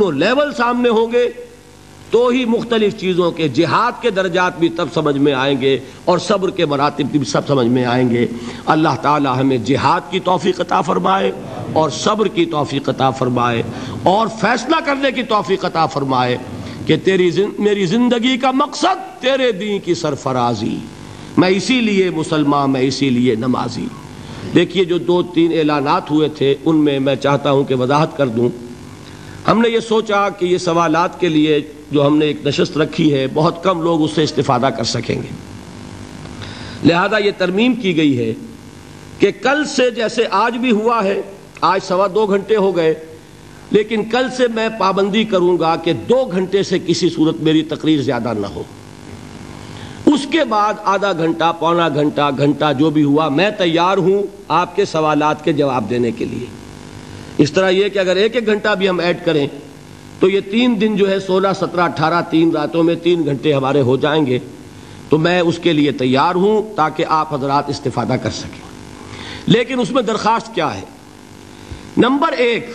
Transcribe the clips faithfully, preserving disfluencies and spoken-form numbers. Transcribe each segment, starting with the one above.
Level سامنے ہوں گے تو ہی مختلف چیزوں کے جہاد کے درجات بھی تب سمجھ میں آئیں گے اور صبر کے مراتب بھی سب سمجھ میں آئیں گے۔ اللہ تعالی ہمیں جہاد کی توفیق عطا فرمائے اور صبر کی توفیق عطا فرمائے اور فیصلہ کرنے کی توفیق عطا فرمائے کہ تیری میری زندگی کا مقصد تیرے دین کی سرفرازی، میں اسی لیے مسلمان، میں اسی لیے نمازی۔ دیکھیے جو دو تین اعلانات ہوئے تھے ان میں میں چاہتا ہوں کہ وضاحت کر دوں۔ ہم نے یہ سوچا کہ یہ سوالات کے لیے جو ہم نے ایک نشست رکھی ہے بہت کم لوگ اس سے استفادہ کر سکیں گے، لہذا یہ ترمیم کی گئی ہے کہ کل سے جیسے آج بھی ہوا ہے، آج سوا دو گھنٹے ہو گئے، لیکن کل سے میں پابندی کروں گا کہ دو گھنٹے سے کسی صورت میری تقریر زیادہ نہ ہو۔ اس کے بعد آدھا گھنٹہ، پونا گھنٹہ، گھنٹہ جو بھی ہوا میں تیار ہوں آپ کے سوالات کے جواب دینے کے لیے۔ اس طرح یہ کہ اگر ایک ایک گھنٹہ بھی ہم ایڈ کریں تو یہ تین دن جو ہے سولہ سترہ اٹھارہ تین راتوں میں تین گھنٹے ہمارے ہو جائیں گے، تو میں اس کے لیے تیار ہوں تاکہ آپ حضرات استفادہ کر سکیں۔ لیکن اس میں درخواست کیا ہے؟ نمبر ایک،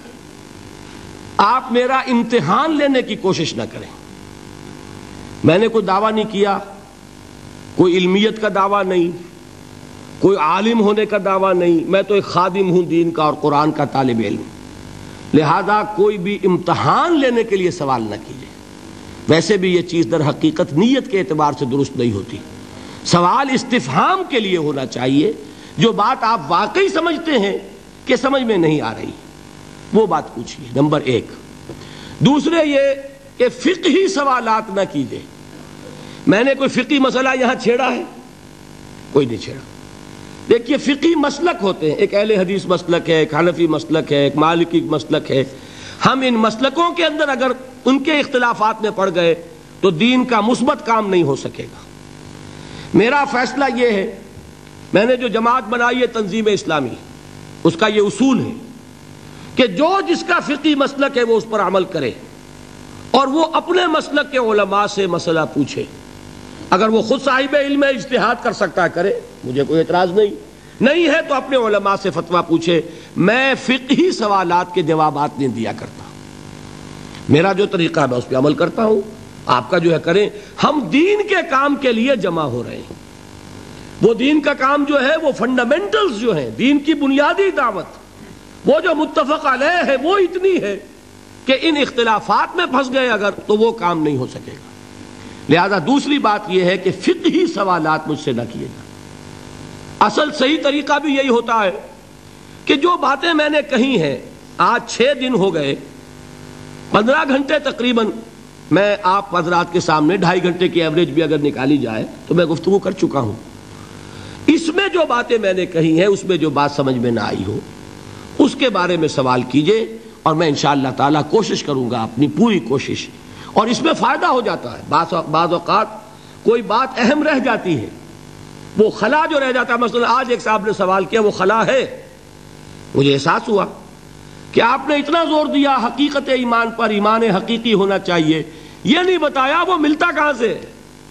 آپ میرا امتحان لینے کی کوشش نہ کریں۔ میں نے کوئی دعویٰ نہیں کیا، کوئی علمیت کا دعویٰ نہیں، کوئی عالم ہونے کا دعویٰ نہیں، میں تو ایک خادم ہوں دین کا اور قرآن کا طالب علم، لہذا کوئی بھی امتحان لینے کے لیے سوال نہ کیجیے۔ ویسے بھی یہ چیز در حقیقت نیت کے اعتبار سے درست نہیں ہوتی، سوال استفہام کے لیے ہونا چاہیے، جو بات آپ واقعی سمجھتے ہیں کہ سمجھ میں نہیں آ رہی وہ بات پوچھیے، نمبر ایک۔ دوسرے یہ کہ فقہی سوالات نہ کیجیے۔ میں نے کوئی فقہی مسئلہ یہاں چھیڑا ہے؟ کوئی نہیں چھیڑا۔ دیکھیے فقہی مسلک ہوتے ہیں، ایک اہل حدیث مسلک ہے، ایک حنفی مسلک ہے، ایک مالکی مسلک ہے۔ ہم ان مسلکوں کے اندر اگر ان کے اختلافات میں پڑ گئے تو دین کا مثبت کام نہیں ہو سکے گا۔ میرا فیصلہ یہ ہے، میں نے جو جماعت بنائی ہے تنظیم اسلامی، اس کا یہ اصول ہے کہ جو جس کا فقہی مسلک ہے وہ اس پر عمل کرے اور وہ اپنے مسلک کے علماء سے مسئلہ پوچھے۔ اگر وہ خود صاحب علم ہے، اجتہاد کر سکتا ہے کرے، مجھے کوئی اعتراض نہیں، نہیں ہے تو اپنے علماء سے فتویٰ پوچھے۔ میں فقہی سوالات کے جوابات نہیں دیا کرتا، میرا جو طریقہ ہے میں اس پہ عمل کرتا ہوں، آپ کا جو ہے کریں۔ ہم دین کے کام کے لیے جمع ہو رہے ہیں، وہ دین کا کام جو ہے وہ فنڈامنٹلز جو ہیں، دین کی بنیادی دعوت، وہ جو متفق علیہ ہے وہ اتنی ہے کہ ان اختلافات میں پھنس گئے اگر تو وہ کام نہیں ہو سکے گا۔ لہذا دوسری بات یہ ہے کہ فقہی سوالات مجھ سے نہ کیے جائیں۔ اصل صحیح طریقہ بھی یہی ہوتا ہے کہ جو باتیں میں نے کہی ہیں، آج چھ دن ہو گئے، پندرہ گھنٹے تقریباً میں آپ حضرات کے سامنے، ڈھائی گھنٹے کی ایوریج بھی اگر نکالی جائے تو میں گفتگو کر چکا ہوں۔ اس میں جو باتیں میں نے کہی ہیں، اس میں جو بات سمجھ میں نہ آئی ہو اس کے بارے میں سوال کیجئے اور میں انشاءاللہ تعالیٰ کوشش کروں گا، اپنی پوری کوشش، اور اس میں فائدہ ہو جاتا ہے۔ بعض بعض اوقات کوئی بات اہم رہ جاتی ہے، وہ خلا جو رہ جاتا ہے، مثلا آج ایک صاحب نے سوال کیا وہ خلا ہے، مجھے احساس ہوا کہ آپ نے اتنا زور دیا حقیقت ایمان پر، ایمان حقیقی ہونا چاہیے، یہ نہیں بتایا وہ ملتا کہاں سے ہے،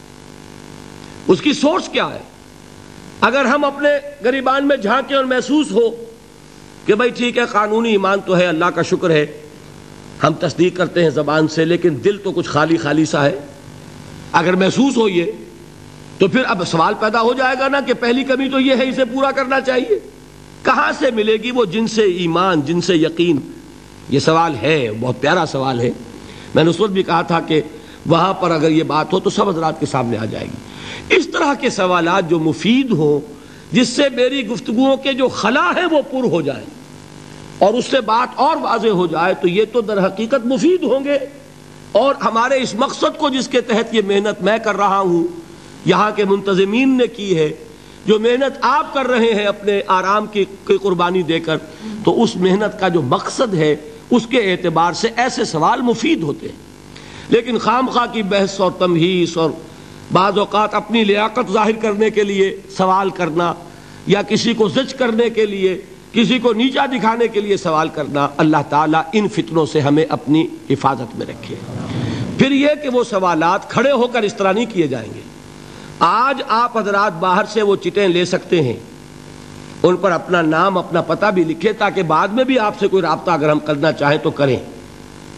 اس کی سورس کیا ہے۔ اگر ہم اپنے گریبان میں جھانکیں اور محسوس ہو کہ بھائی ٹھیک ہے قانونی ایمان تو ہے، اللہ کا شکر ہے، ہم تصدیق کرتے ہیں زبان سے، لیکن دل تو کچھ خالی خالی سا ہے، اگر محسوس ہو یہ تو پھر اب سوال پیدا ہو جائے گا نا کہ پہلی کمی تو یہ ہے، اسے پورا کرنا چاہیے، کہاں سے ملے گی وہ جن سے ایمان، جن سے یقین؟ یہ سوال ہے، بہت پیارا سوال ہے۔ میں نے اس وقت بھی کہا تھا کہ وہاں پر اگر یہ بات ہو تو سب حضرات کے سامنے آ جائے گی۔ اس طرح کے سوالات جو مفید ہوں، جس سے میری گفتگوؤں کے جو خلا ہے وہ پر ہو جائے اور اس سے بات اور واضح ہو جائے، تو یہ تو در حقیقت مفید ہوں گے، اور ہمارے اس مقصد کو جس کے تحت یہ محنت میں کر رہا ہوں، یہاں کے منتظمین نے کی ہے، جو محنت آپ کر رہے ہیں اپنے آرام کی قربانی دے کر، تو اس محنت کا جو مقصد ہے اس کے اعتبار سے ایسے سوال مفید ہوتے ہیں۔ لیکن خام خواہ کی بحث اور تمہیس اور بعض اوقات اپنی لیاقت ظاہر کرنے کے لیے سوال کرنا، یا کسی کو زج کرنے کے لیے، کسی کو نیچا دکھانے کے لیے سوال کرنا، اللہ تعالیٰ ان فتنوں سے ہمیں اپنی حفاظت میں رکھے۔ پھر یہ کہ وہ سوالات کھڑے ہو کر اس طرح نہیں کیے جائیں گے۔ آج آپ حضرات باہر سے وہ چٹیں لے سکتے ہیں، ان پر اپنا نام، اپنا پتہ بھی لکھے، تاکہ بعد میں بھی آپ سے کوئی رابطہ اگر ہم کرنا چاہیں تو کریں۔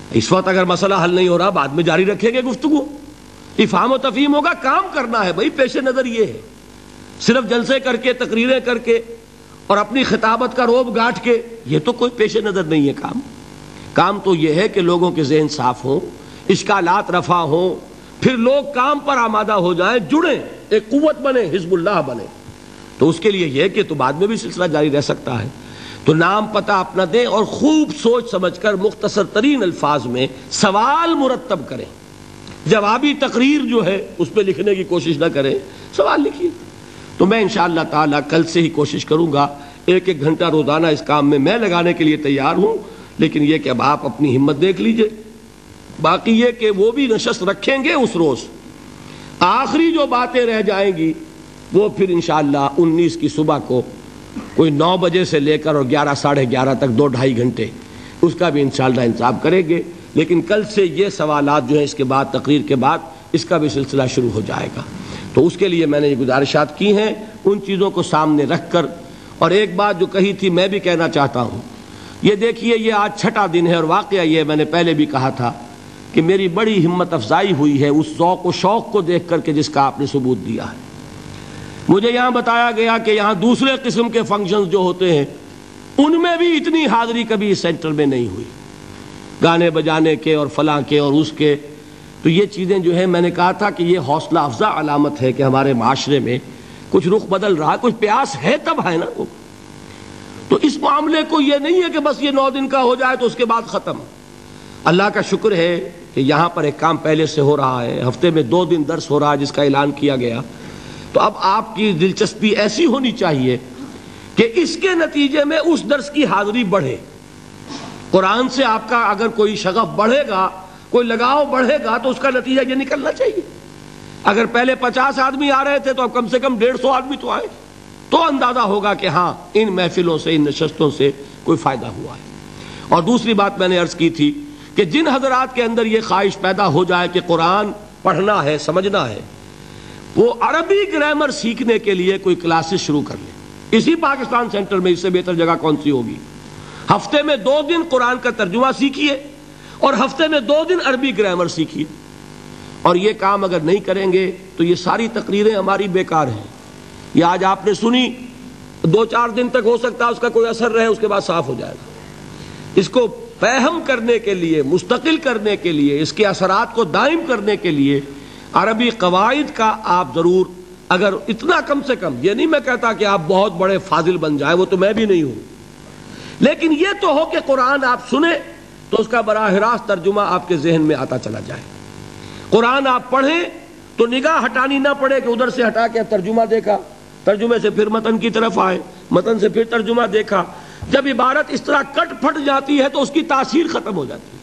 اس وقت اگر مسئلہ حل نہیں ہو رہا بعد میں جاری رکھیں گے گفتگو، افہام و تفہیم ہوگا، کام کرنا ہے بھائی. پیش نظر یہ ہے صرف جلسے کر کے تقریریں کر کے اور اپنی خطابت کا روب گاٹھ کے یہ تو کوئی پیش نظر نہیں ہے. کام کام تو یہ ہے کہ لوگوں کے ذہن صاف ہوں، اشکالات رفع ہوں، پھر لوگ کام پر آمادہ ہو جائیں، جڑیں، ایک قوت بنے، حزب اللہ بنے. تو اس کے لیے یہ کہ تو بعد میں بھی سلسلہ جاری رہ سکتا ہے. تو نام پتہ اپنا دیں اور خوب سوچ سمجھ کر مختصر ترین الفاظ میں سوال مرتب کریں. جوابی تقریر جو ہے اس پہ لکھنے کی کوشش نہ کریں، سوال لکھیے. تو میں انشاءاللہ تعالی کل سے ہی کوشش کروں گا، ایک ایک گھنٹہ روزانہ اس کام میں میں لگانے کے لیے تیار ہوں. لیکن یہ کہ اب آپ اپنی ہمت دیکھ لیجئے. باقی یہ کہ وہ بھی نشست رکھیں گے اس روز. آخری جو باتیں رہ جائیں گی وہ پھر انشاءاللہ انیس کی صبح کو کوئی نو بجے سے لے کر اور گیارہ ساڑھے گیارہ تک دو ڈھائی گھنٹے اس کا بھی انشاءاللہ انتظام کریں گے. لیکن کل سے یہ سوالات جو ہیں اس کے بعد تقریر کے بعد اس کا بھی سلسلہ شروع ہو جائے گا. تو اس کے لیے میں نے یہ گزارشات کی ہیں ان چیزوں کو سامنے رکھ کر. اور ایک بات جو کہی تھی میں بھی کہنا چاہتا ہوں، یہ دیکھیے یہ آج چھٹا دن ہے اور واقعہ یہ میں نے پہلے بھی کہا تھا کہ میری بڑی ہمت افزائی ہوئی ہے اس ذوق و شوق کو دیکھ کر کے جس کا آپ نے ثبوت دیا ہے. مجھے یہاں بتایا گیا کہ یہاں دوسرے قسم کے فنکشنز جو ہوتے ہیں ان میں بھی اتنی حاضری کبھی اس سینٹر میں نہیں ہوئی، گانے بجانے کے اور فلاں کے اور اس کے. تو یہ چیزیں جو ہیں میں نے کہا تھا کہ یہ حوصلہ افزا علامت ہے کہ ہمارے معاشرے میں کچھ رخ بدل رہا، کچھ پیاس ہے تب ہے نا. تو اس معاملے کو یہ نہیں ہے کہ بس یہ نو دن کا ہو جائے تو اس کے بعد ختم. اللہ کا شکر ہے کہ یہاں پر ایک کام پہلے سے ہو رہا ہے، ہفتے میں دو دن درس ہو رہا ہے جس کا اعلان کیا گیا. تو اب آپ کی دلچسپی ایسی ہونی چاہیے کہ اس کے نتیجے میں اس درس کی حاضری بڑھے. قرآن سے آپ کا اگر کوئی شغف بڑھے گا، کوئی لگاؤ بڑھے گا تو اس کا نتیجہ یہ نکلنا چاہیے. اگر پہلے پچاس آدمی آ رہے تھے تو اب کم سے کم ڈیڑھ سو آدمی تو آئے، تو اندازہ ہوگا کہ ہاں ان محفلوں سے، ان نشستوں سے کوئی فائدہ ہوا ہے. اور دوسری بات میں نے عرض کی تھی کہ جن حضرات کے اندر یہ خواہش پیدا ہو جائے کہ قرآن پڑھنا ہے، سمجھنا ہے، وہ عربی گرامر سیکھنے کے لیے کوئی کلاسز شروع کر لیں. اسی پاکستان سینٹر میں اس سے بہتر جگہ کون سی ہوگی؟ ہفتے میں دو دن قرآن کا ترجمہ سیکھیے اور ہفتے میں دو دن عربی گرامر سیکھیے. اور یہ کام اگر نہیں کریں گے تو یہ ساری تقریریں ہماری بیکار ہیں. یہ آج آپ نے سنی، دو چار دن تک ہو سکتا ہے اس کا کوئی اثر رہے، اس کے بعد صاف ہو جائے گا. اس کو فہم کرنے کے لیے، مستقل کرنے کے لیے، اس کے اثرات کو دائم کرنے کے لیے عربی قواعد کا آپ ضرور، اگر اتنا کم سے کم، یہ نہیں میں کہتا کہ آپ بہت بڑے فاضل بن جائیں، وہ تو میں بھی نہیں ہوں، لیکن یہ تو ہو کہ قرآن آپ سنیں تو اس کا براہ راست ترجمہ آپ کے ذہن میں آتا چلا جائے. قرآن آپ پڑھیں تو نگاہ ہٹانی نہ پڑے کہ ادھر سے ہٹا کے ترجمہ دیکھا، ترجمے سے پھر متن کی طرف آئے، متن سے پھر ترجمہ دیکھا. جب عبارت اس طرح کٹ پھٹ جاتی ہے تو اس کی تاثیر ختم ہو جاتی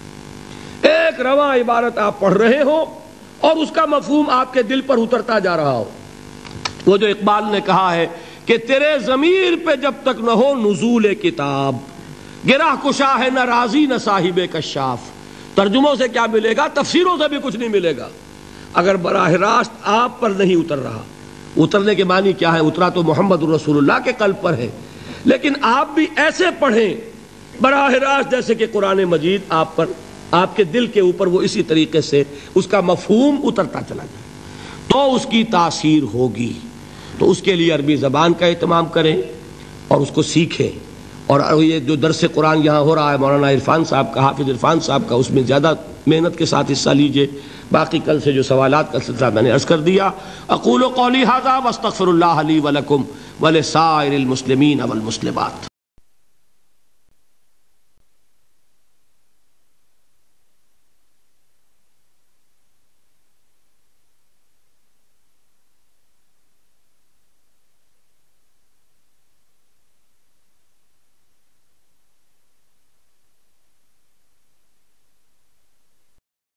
ہے. ایک رواں عبارت آپ پڑھ رہے ہو اور اس کا مفہوم آپ کے دل پر اترتا جا رہا ہو. وہ جو اقبال نے کہا ہے کہ تیرے ضمیر پہ جب تک نہ ہو نزول کتاب، گرہ کشا ہے نہ رازی نہ صاحب کشاف. ترجموں سے کیا ملے گا؟ تفسیروں سے بھی کچھ نہیں ملے گا اگر براہ راست آپ پر نہیں اتر رہا. اترنے کے معنی کیا ہے؟ اترا تو محمد رسول اللہ کے قلب پر ہے، لیکن آپ بھی ایسے پڑھیں براہ راست جیسے کہ قرآن مجید آپ پر، آپ کے دل کے اوپر وہ اسی طریقے سے اس کا مفہوم اترتا چلا جائے تو اس کی تاثیر ہوگی. تو اس کے لیے عربی زبان کا اہتمام کریں اور اس کو سیکھیں. اور یہ جو درس قرآن یہاں ہو رہا ہے مولانا عرفان صاحب کا، حافظ عرفان صاحب کا، اس میں زیادہ محنت کے ساتھ حصہ لیجئے. باقی کل سے جو سوالات کا سلسلہ میں نے عرض کر دیا. اقول قولی ھذا واستغفر اللہ لی ولکم ولسائر المسلمین والمسلمات.